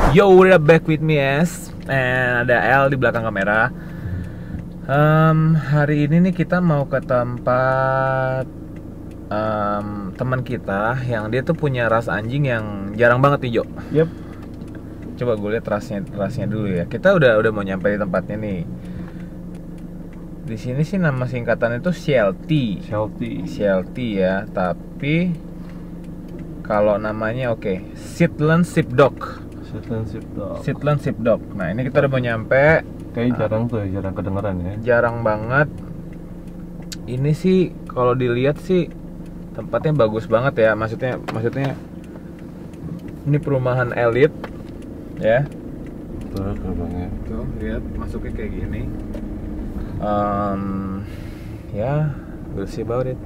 Yo, we're back with me S, and ada L di belakang kamera. Hari ini nih kita mau ke tempat teman kita yang dia tuh punya ras anjing yang jarang banget nih, Jo. Yep. Coba gue lihat rasnya dulu ya. Kita udah mau nyampe di tempatnya nih. Di sini sih nama singkatan itu Sheltie ya, tapi kalau namanya Shetland Sheepdog. Shetland Sheepdog. Nah, ini kita udah mau nyampe. Kayaknya jarang kedengeran ya. Jarang banget. Ini sih kalau dilihat sih tempatnya bagus banget ya. Maksudnya ini perumahan elit ya. Tuh gerbangnya. Tuh, lihat masuknya kayak gini. Ya, we'll see about it.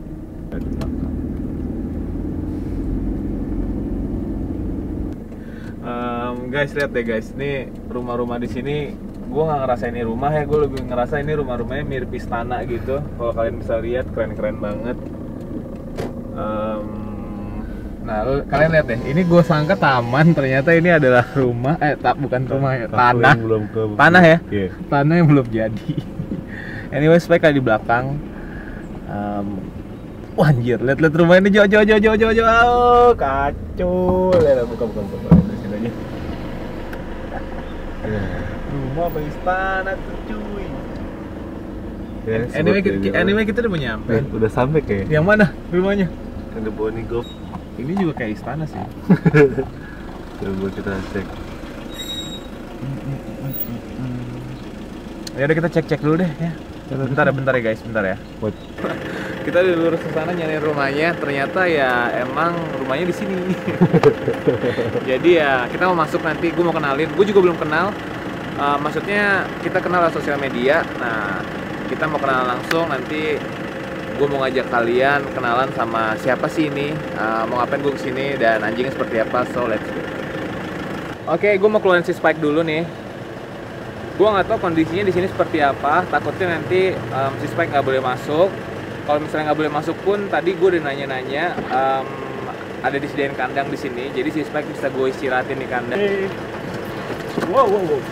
Guys, lihat deh guys, ini rumah-rumah di sini. Gue nggak ngerasa ini rumah ya, gue lebih ngerasa ini rumahnya mirip istana gitu. Kalau kalian bisa lihat, keren-keren banget. Nah, kalian lihat deh, ini gue sangka taman, ternyata ini adalah rumah. Bukan rumah ya, tanah. Tanah ya, tanah yang belum jadi. Anyway, spek di belakang. Wah, anjir, lihat rumah ini, Jo, oh, kacau. Lihat, buka. Di sini aja. Rumah apa istana tuh, cuy. Anyway, kita udah mau nyampe. Udah sampai kayak. Yang mana rumahnya? Ada Bonnie Golf. Ini juga kayak istana sih. Coba kita cek. Ya udah, kita cek dulu deh ya. Bentar ya guys, bentar ya. What? Kita udah lurus ke sana nyari rumahnya, ternyata ya emang rumahnya di sini. Jadi ya kita mau masuk nanti, gue mau kenalin. Gue juga belum kenal. Maksudnya kita kenal lewat sosial media. Nah, kita mau kenalan langsung nanti. Gue mau ngajak kalian kenalan sama siapa sih ini, mau ngapain gue kesini dan anjingnya seperti apa. So let's go. Oke, gue mau keluarin si Spike dulu nih. Gue nggak tahu kondisinya di sini seperti apa. Takutnya nanti si Spike nggak boleh masuk. Kalau misalnya nggak boleh masuk pun, tadi gue udah nanya-nanya, ada disediain kandang di sini. Jadi si Spike bisa gue istirahatin di kandang. Wow.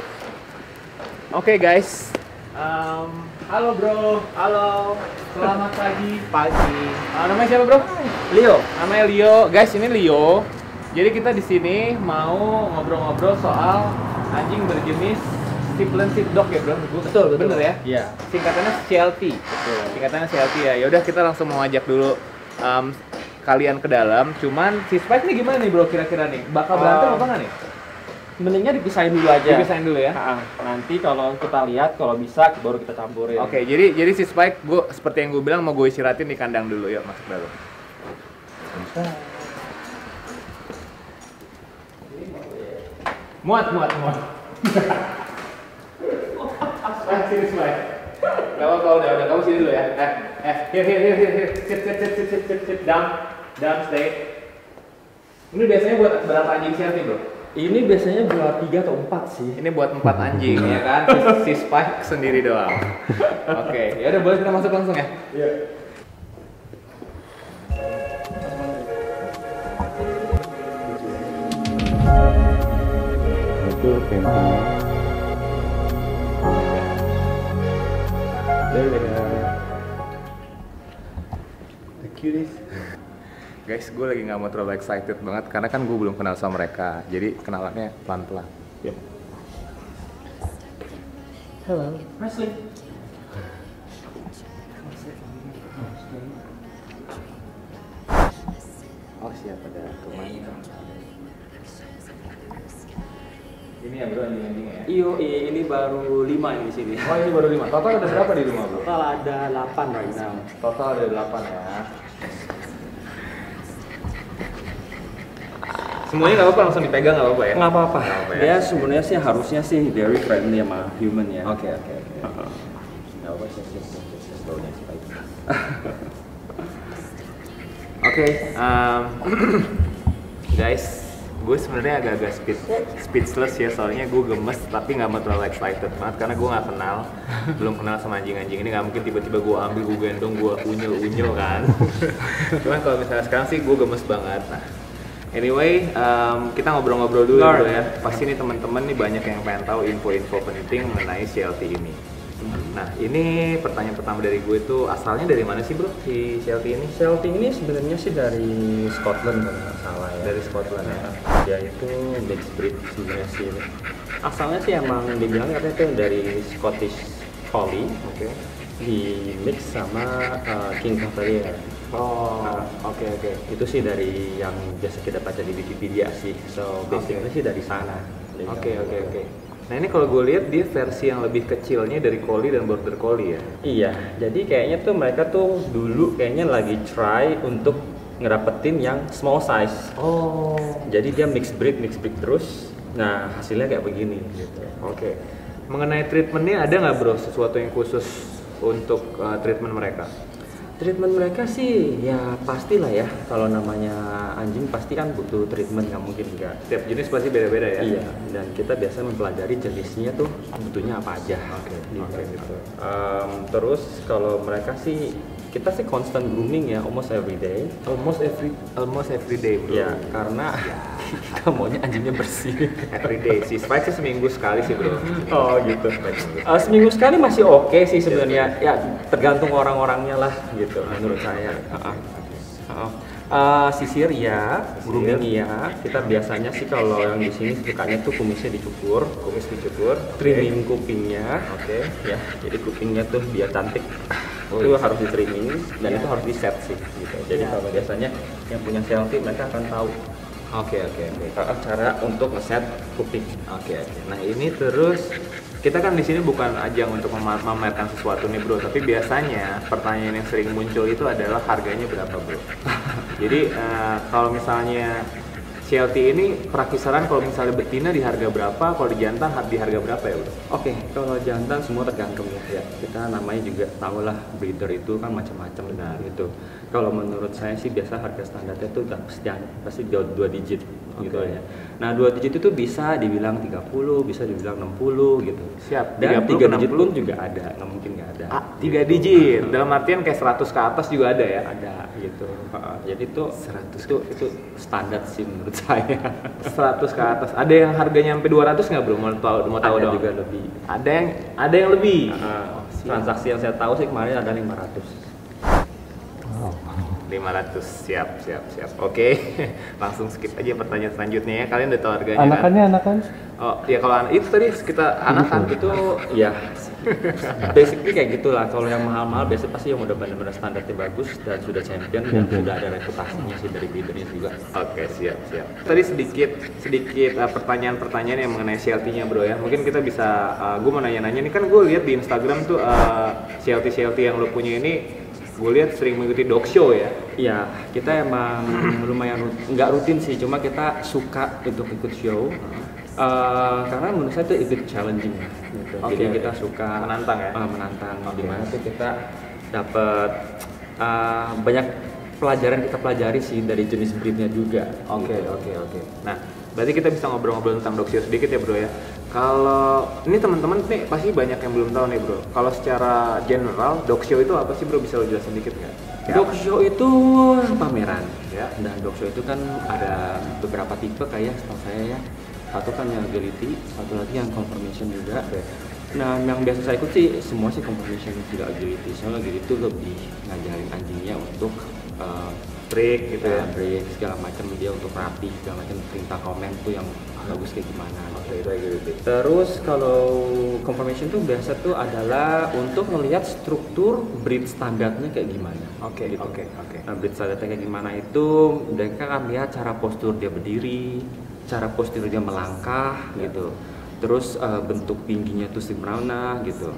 Oke guys. Halo bro, halo. Selamat pagi. Namanya siapa bro? Leo. Namanya Leo. Guys, ini Leo. Jadi kita di sini mau ngobrol-ngobrol soal anjing berjenis Shetland Sheepdog ya bro. Betul. Bener ya? Iya. Singkatannya Sheltie. Betul. Singkatannya Sheltie ya. Yaudah, kita langsung mau ajak dulu kalian ke dalam. Cuman si Spike nih gimana nih bro kira-kira nih? Bakal berantem apa nggak nih? Mendingnya dipisahin dulu aja. Dipisahin dulu ya. Nanti kalau kita lihat, kalau bisa baru kita campurin. Oke, jadi si Spike, gue seperti yang gue bilang mau gue istirahatin di kandang dulu. Yuk masuk dalam. Muat. Sini Spike. Gak apa-apa, udah kamu sini dulu ya. Here. Sit down, stay. Ini biasanya buat berapa anjing Sheltie bro? Ini biasanya buat 3 atau 4 sih. Ini buat 4 anjing ya kan? Si Spike sendiri doang. Oke, ya udah boleh kita masuk langsung ya. Iya. Itu pintunya. The cutest. Guys, gue lagi nggak mau terlalu excited banget karena kan gue belum kenal sama mereka. Jadi kenalannya pelan-pelan. Yep. Hello. Ashley. Oh siap, ada rumahnya. Ini ya bro, anjing-anjingnya ya? Iyo, ini baru 5 ini di sini. Oh ini baru 5. Total ada berapa di rumah bro? Total ada 8 right now. Total ada 8 ya. Semuanya nggak apa-apa, langsung dipegang nggak apa-apa ya? Nggak apa-apa. Ya? Dia sebenarnya sih harusnya sih very friendly sama human ya. Oke. Nggak apa-apa, slownya Spike. Oke, guys, gue sebenarnya agak-agak speechless ya, soalnya gue gemes tapi nggak mau terlalu excited banget karena gue nggak kenal, belum kenal sama anjing-anjing ini. Nggak mungkin tiba-tiba gue ambil, gue gendong, gue unyel kan. Cuman kalau misalnya sekarang sih gue gemes banget. Nah, Anyway, kita ngobrol-ngobrol dulu ya, bro ya. Pasti nih teman-teman nih banyak yang pengen tahu info-info penting mengenai CLT ini. Nah, ini pertanyaan pertama dari gue itu asalnya dari mana sih, bro, si CLT ini? CLT ini sebenarnya sih dari Scotland kalau nggak salah ya. Dari Scotland ya. Dia itu mixed breed sebenarnya sih. Asalnya sih emang dibilang katanya itu dari Scottish Collie, Oke. di mix sama King Cavalier. Oh, oke. Itu sih dari yang biasa kita baca di Wikipedia sih. So basically sih dari sana. Oke. Nah, ini kalau gue lihat dia versi yang lebih kecilnya dari Collie dan Border Collie ya. Iya, jadi kayaknya tuh mereka tuh dulu kayaknya lagi try untuk ngedapetin yang small size. Oh. Jadi dia mixed breed terus. Nah, hasilnya kayak begini gitu. Oke. Mengenai treatmentnya ada nggak, bro, sesuatu yang khusus untuk treatment mereka? Treatment mereka sih ya pastilah ya, kalau namanya anjing pasti kan butuh treatment, nggak mungkin enggak. Setiap jenis pasti beda-beda ya. Iya, dan kita biasa mempelajari jenisnya tuh butuhnya apa aja. Oke. Gitu. Terus kalau mereka sih kita sih constant grooming ya, almost every day. Almost every day, bro. Ya, karena kita maunya anjingnya bersih. Every day. Si Spike sih seminggu sekali sih, bro. Oh gitu. Seminggu sekali masih oke sih sebenarnya. Ya tergantung orang-orangnya lah gitu menurut saya. Sisir ya, grooming ya. Kita biasanya sih kalau yang di sini sukanya tuh kumisnya dicukur, trimming kupingnya. Oke. Ya, jadi kupingnya tuh biar cantik. Itu harus di trimming dan itu harus di set sih gitu. Jadi kalau biasanya yang punya CLT mereka akan tahu Oke. cara untuk ngeset kuping. Oke. Nah, ini terus kita kan di sini bukan ajang untuk memamerkan sesuatu nih, bro, tapi biasanya pertanyaan yang sering muncul itu adalah harganya berapa, bro. Jadi kalau misalnya CLT ini prakisaran kalau misalnya betina di harga berapa, kalau di jantan di harga berapa ya, bro? Oke, kalau jantan semua tergantung ya. Kita namanya juga tahu lah breeder itu kan macam-macam Benar. gitu. Kalau menurut saya sih biasa harga standarnya tuh udah pasti 2 digit gitu Oke. ya. Nah, 2 digit itu bisa dibilang 30, bisa dibilang 60 gitu. Siap. Dan 30 3 ke digit 60. pun juga ada, nggak mungkin nggak ada. 3 digit. Dalam artian kayak 100 ke atas juga ada ya? Ada gitu. Jadi itu 100 itu standar sih menurut saya. 100 ke atas. Ada yang harganya sampai 200 nggak, bro? Mau tahu Ada dong. juga lebih. Ada yang lebih. Transaksi yang saya tahu sih kemarin ada 500. 500. Siap. Oke. Langsung skip aja pertanyaan selanjutnya ya. Kalian udah tahu harganya kan? Anakan? Oh, ya kalau itu tadi kita anakan Itu ya basically kayak gitulah. Kalau yang mahal-mahal biasanya pasti yang udah benar-benar standarnya bagus dan sudah champion dan sudah ada reputasinya sih dari breedernya juga. Oke, siap. Tadi sedikit pertanyaan-pertanyaan yang mengenai CLT-nya, bro ya. Mungkin kita bisa, gue mau nanya-nanya nih, kan gue lihat di Instagram tuh CLT yang lo punya ini, gue lihat sering mengikuti dog show ya. Iya, kita emang lumayan nggak rutin sih, cuma kita suka untuk ikut show. Karena menurut saya itu ikut challenging ya, gitu. Oke, Jadi oke. kita suka Menantang ya? menantang. Oke. Dimana tuh kita dapat banyak pelajaran kita pelajari sih dari jenis breednya juga. Oke. Nah, berarti kita bisa ngobrol-ngobrol tentang dog show sedikit ya, bro ya. Kalau ini teman-teman nih pasti banyak yang belum tahu nih, bro. Kalau secara general dog show itu apa sih, bro? Bisa lo jelasin dikit nggak? Dog show itu pameran Ya. dan dog show itu kan ada beberapa tipe kayak setahu saya ya. Satu kan yang agility, satu lagi yang confirmation juga. Oke. Nah, yang biasa saya ikut sih semua sih confirmation, tidak agility. Soalnya agility itu lebih ngajarin anjingnya untuk Break gitu ya. break segala macam, dia untuk rapi segala macam, perintah komen tuh yang bagus kayak gimana. Oke, itu agility. Terus kalau confirmation tuh biasa tuh adalah untuk melihat struktur breed standarnya kayak gimana. Oke. Nah, breed standarnya kayak gimana itu mereka akan lihat cara postur dia berdiri, cara postur dia melangkah gitu. Terus bentuk tingginya tuh gimana gitu.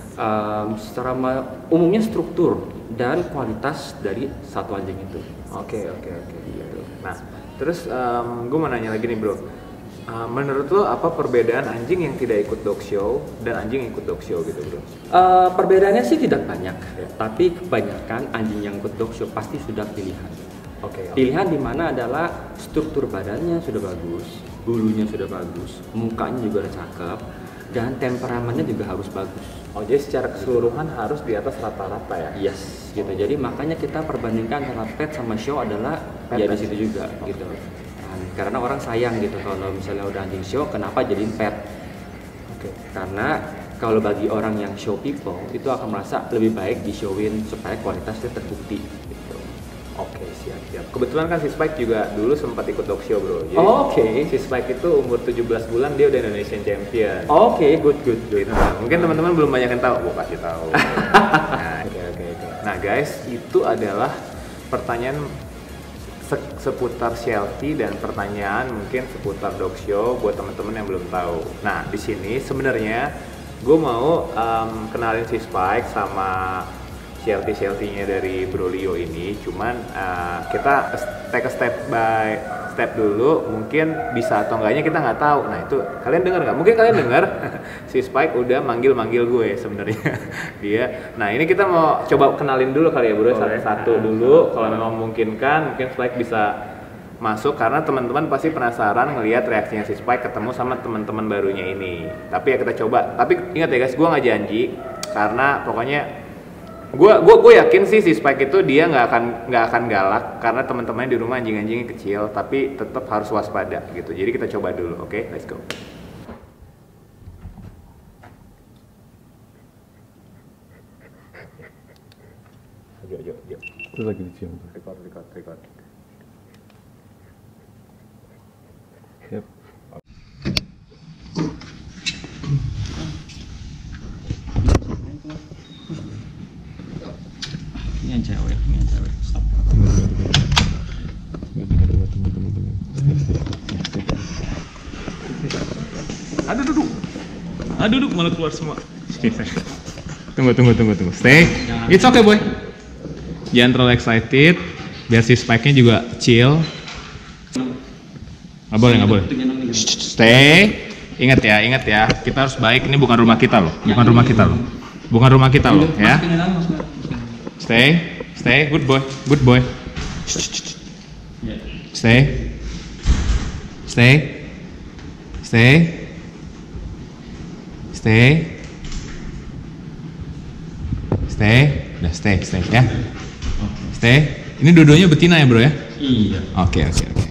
Secara umumnya struktur dan kualitas dari satu anjing itu. Oke. Gitu. Nah, terus gue mau nanya lagi nih, bro. Menurut lo apa perbedaan anjing yang tidak ikut dog show dan anjing yang ikut dog show gitu, bro? Perbedaannya sih tidak banyak, tapi kebanyakan anjing yang ikut dog show pasti sudah pilihan. Oke. Pilihan di mana adalah struktur badannya sudah bagus, bulunya sudah bagus, mukanya juga udah cakep, dan temperamennya juga harus bagus. Oh, jadi secara keseluruhan harus di atas rata-rata ya? Yes, gitu. Jadi makanya kita perbandingkan antara pet sama show adalah Pet ya di dan situ juga, gitu. Nah, Karena orang sayang gitu kalau misalnya udah anjing show, kenapa jadiin pet? Karena kalau bagi orang yang show people itu akan merasa lebih baik di showin supaya kualitasnya terbukti gitu. Oke, siap. Kebetulan kan si Spike juga dulu sempat ikut dog show, bro. Jadi si Spike itu umur 17 bulan dia udah Indonesian Champion. Good. Gitu. Mungkin teman-teman belum banyak yang tahu, gua kasih tahu. Oke. Nah, guys, itu adalah pertanyaan seputar Sheltie dan pertanyaan mungkin seputar dog show buat teman-teman yang belum tahu. Nah, di sini sebenarnya gue mau kenalin si Spike sama Sheltie-nya dari Bro Leo ini. Cuman kita take a step by step dulu, mungkin bisa atau enggaknya kita nggak tahu. Nah, itu kalian dengar nggak? Mungkin kalian dengar si Spike udah manggil gue sebenarnya dia. Nah, ini kita mau coba kenalin dulu kali ya, Bro, satu-satu dulu. Kalau memang memungkinkan, mungkin Spike bisa masuk karena teman-teman pasti penasaran ngelihat reaksinya si Spike ketemu sama teman-teman barunya ini. Tapi ya kita coba. Tapi ingat ya guys, gue nggak janji karena pokoknya gue yakin sih si Spike itu dia nggak akan galak karena teman-temannya di rumah anjing-anjingnya kecil, tapi tetap harus waspada gitu. Jadi kita coba dulu, oke? Let's go. Yuk. Itu lagi dicium tuh. Record. Yep. Ini yang cewek. Stop. Aduh, malah keluar semua. Tunggu. Stay. It's okay, boy. Jangan terlalu excited. Biar si Spike-nya juga chill. Nggak boleh. Stay. Ingat ya. Kita harus baik. Ini bukan rumah kita loh. Bukan rumah kita loh, ya. Stay. Good boy. Stay. Udah stay ya. Stay. Ini dua-duanya betina ya, bro ya? Iya. Oke.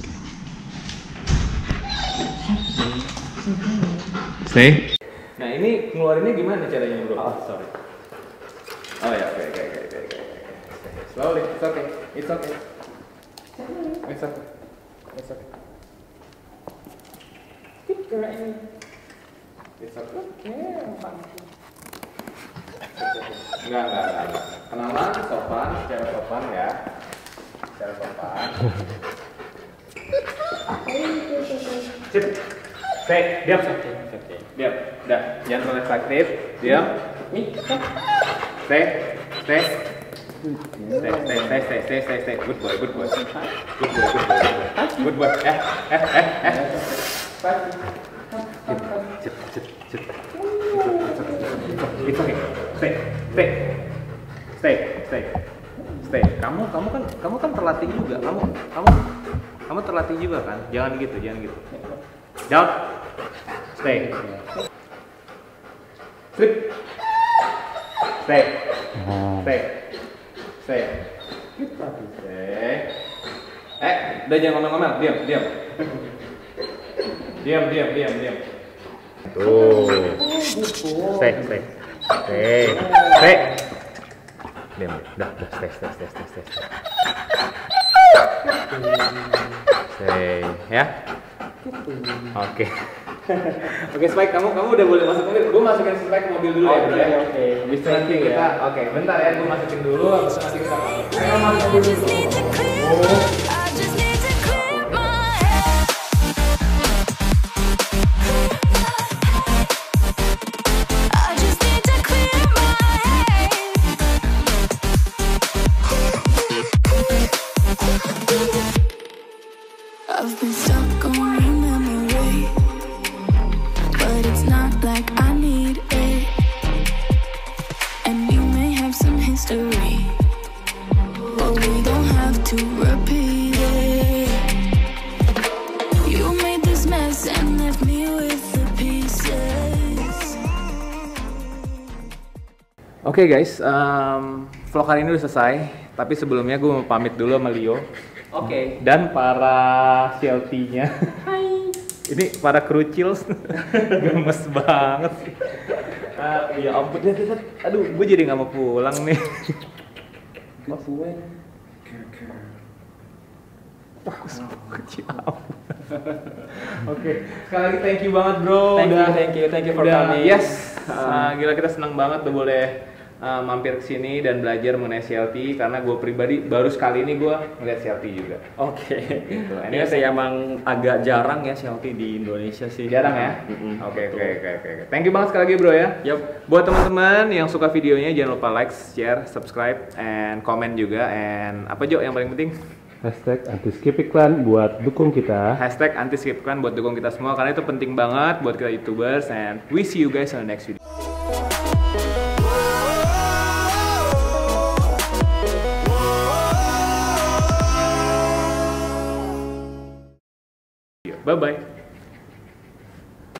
Stay. Nah, ini keluarinnya gimana caranya, bro? Sorry. Oh ya, oke. Slowly, it's okay. Enggak. Kenalan secara sopan ya. Sip. Stay, diam. Udah, jangan terlalu aktif. Diam. Stay. Good boy. It's okay. Stay. Kamu kan terlatih juga. Kamu terlatih juga kan? Jangan gitu. Down. Stay. Slip. Stay. Udah jangan ngomel-ngomel, diam. Tuh. Stay. Diam. Udah, stay. Stay, ya. Oke. Oke, Spike, kamu udah boleh masuk mobil. Gue masukin Spike ke mobil dulu ya, bro ya. Oke. Bisa nanti kita. Oke, bentar ya, gue masukin dulu. Habis itu nanti kita masuk. Ayo masuk mobil dulu. I've been stuck on your memory, but it's not like I need it. And you may have some history, but we don't have to repeat it. You made this mess and left me with the pieces. Oke guys, vlog hari ini udah selesai. Tapi sebelumnya gue mau pamit dulu sama Leo. Oke. Dan para Shelty-nya. Ini para krucils. Gemes banget sih. Ya ampun, lihat. Aduh, gue jadi nggak mau pulang nih. Bagus banget ya ampun. Oke, sekali lagi thank you banget bro. Thank you for coming. Yes, gila kita senang banget udah boleh mampir ke sini dan belajar mengenai Shelty karena gue pribadi baru sekali ini gue ngeliat Shelty juga. Oke. Gitu. Ini sih emang agak jarang ya Shelty di Indonesia sih. Jarang ya? Oke. Thank you banget sekali lagi bro ya. Yup. Buat teman-teman yang suka videonya jangan lupa like, share, subscribe, and comment juga. And apa Jo yang paling penting? Hashtag anti skip iklan buat dukung kita. Hashtag anti skip iklan buat dukung kita semua karena itu penting banget buat kita YouTubers. And we see you guys on the next video. Bye bye.